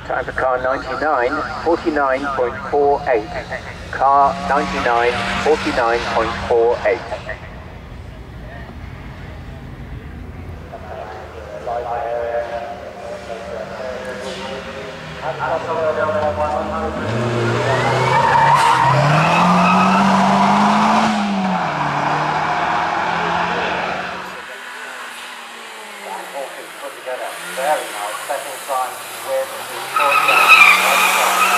Time for car 99, 49.48. Car 99, 49.48. Very nice, second time with the 4